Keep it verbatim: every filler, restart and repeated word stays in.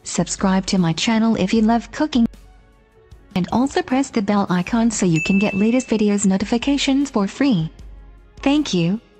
Subscribe to my channel if you love cooking. And also press the bell icon so you can get latest videos notifications for free. Thank you.